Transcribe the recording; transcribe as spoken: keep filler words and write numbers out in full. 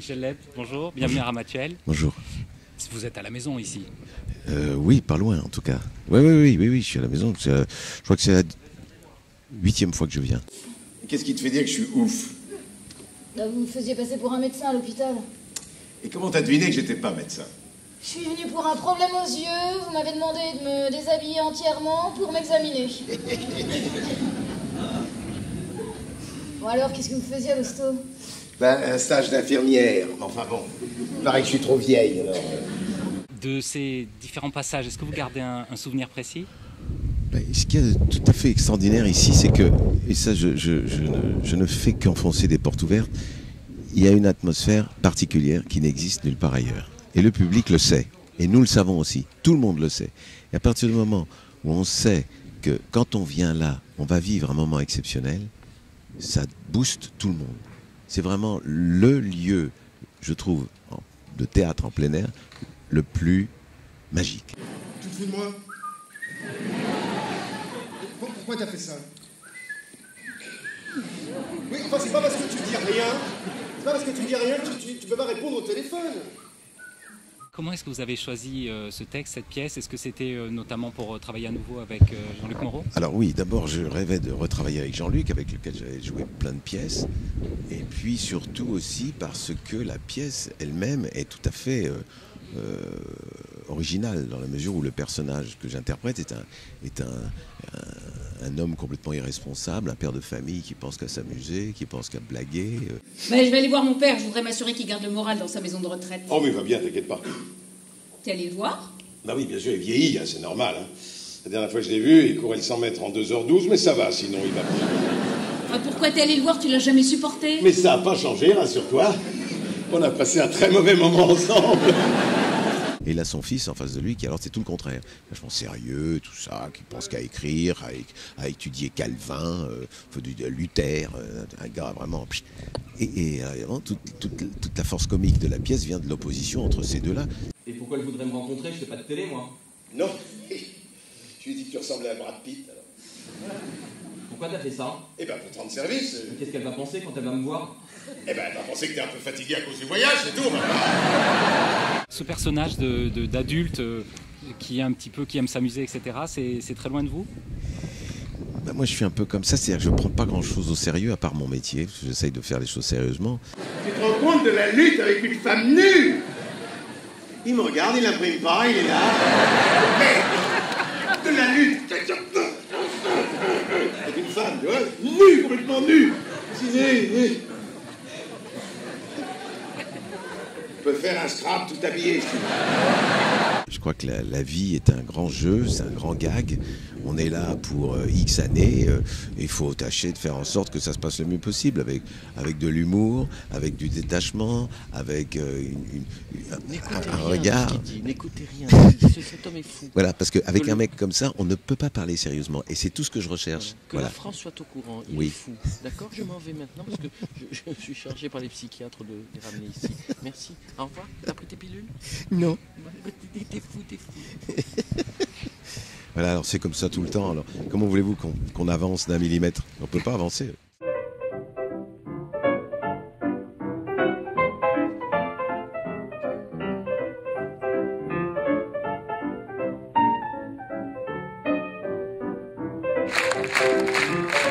Michel Leb, bonjour, bienvenue à Ramatuelle. Bonjour. Vous êtes à la maison ici? Euh, oui, pas loin en tout cas. Oui, oui, oui, oui, oui, je suis à la maison. Euh, je crois que c'est la huitième fois que je viens. Qu'est-ce qui te fait dire que je suis ouf? Là, vous me faisiez passer pour un médecin à l'hôpital. Et comment t'as deviné que j'étais pas médecin? Je suis venue pour un problème aux yeux, vous m'avez demandé de me déshabiller entièrement pour m'examiner. Bon alors, qu'est-ce que vous faisiez à l'hosto? Ben, un stage d'infirmière. Enfin bon, il paraît que je suis trop vieille, alors... De ces différents passages, est-ce que vous gardez un, un souvenir précis? Ben, ce qui est tout à fait extraordinaire ici, c'est que, et ça je, je, je, ne, je ne fais qu'enfoncer des portes ouvertes, il y a une atmosphère particulière qui n'existe nulle part ailleurs. Et le public le sait. Et nous le savons aussi. Tout le monde le sait. Et à partir du moment où on sait que quand on vient là, on va vivre un moment exceptionnel, ça booste tout le monde. C'est vraiment le lieu, je trouve, de théâtre en plein air, le plus magique. Tu te fous de moi? Pourquoi t'as fait ça? Oui, enfin, c'est pas parce que tu dis rien, c'est pas parce que tu dis rien que tu, tu peux pas répondre au téléphone. Comment est-ce que vous avez choisi euh, ce texte, cette pièce? Est-ce que c'était euh, notamment pour euh, travailler à nouveau avec euh, Jean-Luc Moreau? Alors oui, d'abord je rêvais de retravailler avec Jean-Luc, avec lequel j'avais joué plein de pièces. Et puis surtout aussi parce que la pièce elle-même est tout à fait euh, euh, originale, dans la mesure où le personnage que j'interprète est, un, est un, un, un homme complètement irresponsable, un père de famille qui pense qu'à s'amuser, qui pense qu'à blaguer. Ben, je vais aller voir mon père, je voudrais m'assurer qu'il garde le moral dans sa maison de retraite. Oh, mais il va bien, t'inquiète pas. T'es allé le voir? Bah oui, bien sûr, il vieillit, hein, c'est normal. Hein. La dernière fois que je l'ai vu, il courait le cent mètres en deux heures douze, mais ça va, sinon il va bien. Ah, pourquoi t'es allé le voir? Tu l'as jamais supporté? Mais ça n'a pas changé, rassure-toi. On a passé un très mauvais moment ensemble. Et il a son fils en face de lui qui, alors, c'est tout le contraire. Vachement sérieux, tout ça, qui pense qu'à écrire, à, à étudier Calvin, euh, Luther, euh, un gars vraiment... Et, et euh, toute, toute, toute la force comique de la pièce vient de l'opposition entre ces deux-là. Et pourquoi elle voudrait me rencontrer? Je fais pas de télé, moi. Non, je lui ai dit que tu ressemblais à Brad Pitt, alors. Pourquoi t'as fait ça? Eh ben, pour te rendre service. Mais qu'est-ce qu'elle va penser quand elle va me voir? Eh ben, elle va penser que t'es un peu fatigué à cause du voyage, c'est tout. Ce personnage de, de, d'adulte euh, qui est un petit peu, qui aime s'amuser, et cetera, c'est, c'est très loin de vous? Ben moi, je suis un peu comme ça, c'est-à-dire que je ne prends pas grand-chose au sérieux, à part mon métier, parce que j'essaye de faire les choses sérieusement. Tu te rends compte de la lutte avec une femme nue? Il me regarde, il n'imprime pas, il est là. Mais de la lutte avec une femme, tu vois, nue, complètement nue. Tu peux faire un scrap tout habillé. Je crois que la, la vie est un grand jeu, c'est un grand gag. On est là pour euh, X années. Euh, il faut tâcher de faire en sorte que ça se passe le mieux possible, avec, avec de l'humour, avec du détachement, avec euh, une, une, un, un, un regard. N'écoutez rien, cet homme est fou. Voilà, parce qu'avec un mec comme ça, on ne peut pas parler sérieusement. Et c'est tout ce que je recherche. Que voilà. La France soit au courant, il oui. est fou. D'accord, je m'en vais maintenant parce que je, je suis chargé par les psychiatres de les ramener ici. Merci. Au revoir. T'as pris tes pilules? Non. T'es fou, t'es fou. Voilà, alors c'est comme ça tout le temps. Alors, comment voulez-vous qu'on qu'on avance d'un millimètre? On ne peut pas avancer. Thank you.